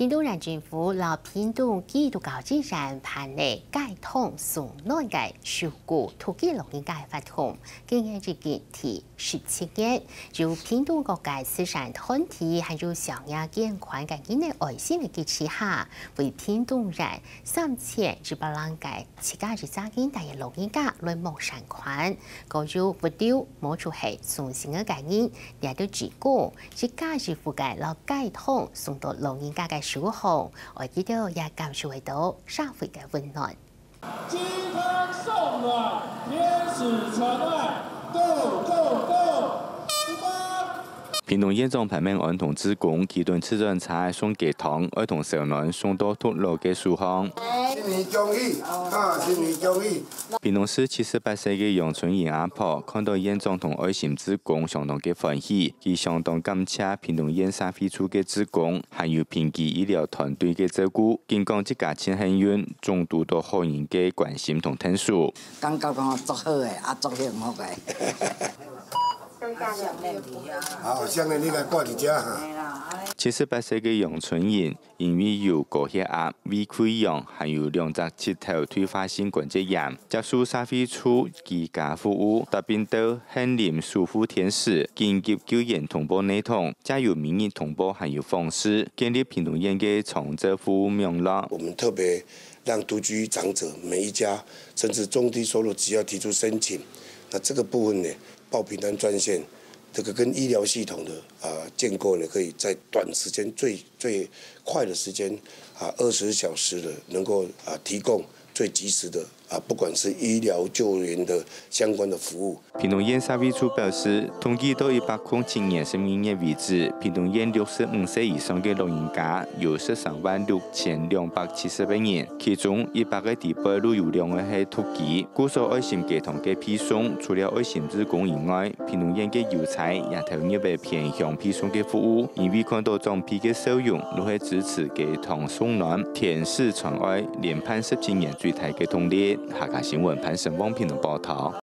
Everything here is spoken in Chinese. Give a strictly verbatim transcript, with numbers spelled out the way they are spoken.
屏东县政府老屏东基督教自然盘内改通送暖嘅受雇土地农业界法通，今年至今第十七年，就屏东各界慈善团体还有商业捐款嘅今年爱心嘅支持下，为屏东人三千一百人嘅自家日扎紧大嘅农业家来募善款，個有不丟冇出係送新嘅概念，也都指過自家日附近老改通送到農業家嘅守候，我記得也感受到社會嘅溫暖。 雞湯送暖，天使傳愛 ，Go Go Go！ 屏東縣長排名兒童志工，其頓吃人菜送雞湯，兒童小暖送到脱落嘅樹巷。 新年恭喜，啊！新年恭喜！ 屏東市七十八歲嘅楊春燕阿婆看到縣長同愛心志工相當嘅歡喜，佢相當感謝屏東縣社會處嘅志工，還有平基醫療團隊嘅照顧，經講即家千幸運，眾多到好人嘅關心同聽數。 感覺講足好嘅，啊足幸福嘅。 好，相信你來掛佇遮哈。 七十八歲嘅楊春燕，因為有高血壓、胃潰瘍，還有兩隻膝頭退化性關節炎，接受社會處居家服務，特別到杏林舒膚天使緊急救援通報系統，加有免疫通報，還有方式建立屏東縣嘅長者服務網絡。 我們特別讓獨居長者每一家，甚至中低收入，只要提出申請，那這個部分呢？報平安專線，這個跟醫療系統的啊建構呢，可以在短時間最最快的時間啊二十小時的能夠啊提供最及時的啊，不管是醫療救援的相關的服務。 屏東縣社會處表示，統計到一百零七年十二月為止，屏東縣六十五歲以上嘅老人家有十三萬六千兩百七十八人，其中一百個地北路有兩個係土地。故所愛心雞湯嘅配送，除了愛心志工以外，屏東縣嘅郵差也投入嘅偏向配送嘅服務，因為看到裝批嘅收用，都係支持雞湯送暖、天使傳愛，連盼十幾年最大嘅動力。下架新聞潘成旺屏東報道。